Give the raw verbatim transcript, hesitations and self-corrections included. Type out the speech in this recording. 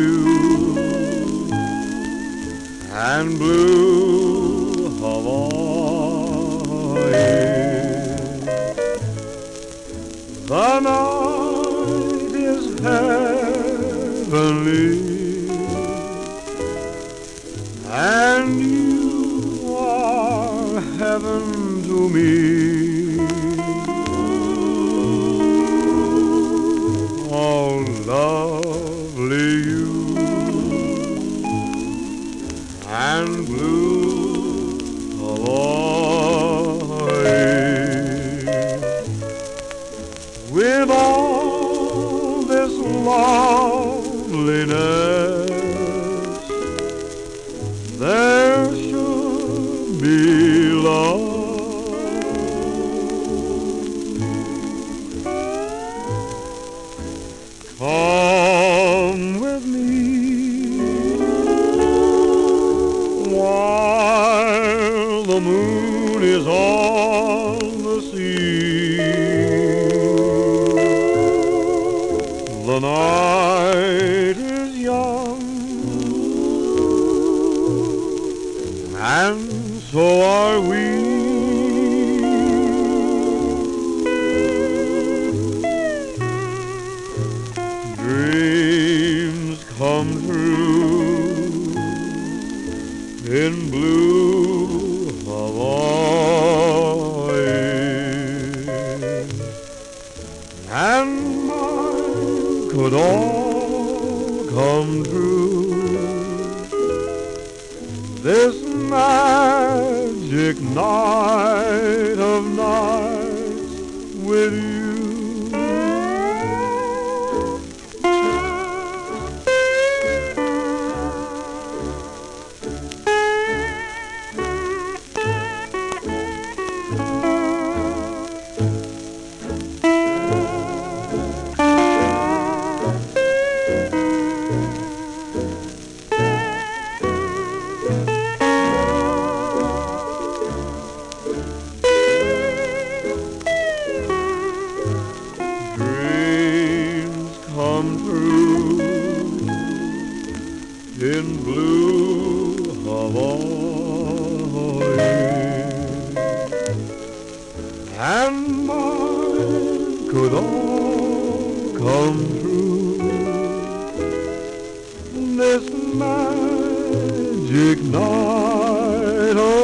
you and blue Hawaii. The night is heavenly and you are heaven to me. Oh, lovely you and blue Hawaii. With all this loveliness, there should be love. Come with me while the moon is on the sea. The night is young and so are we. Dreams come true in blue Hawaii, and mine could all come true this magic night of nights with you. Come true in blue Hawaii, and mine could all come true this magic night of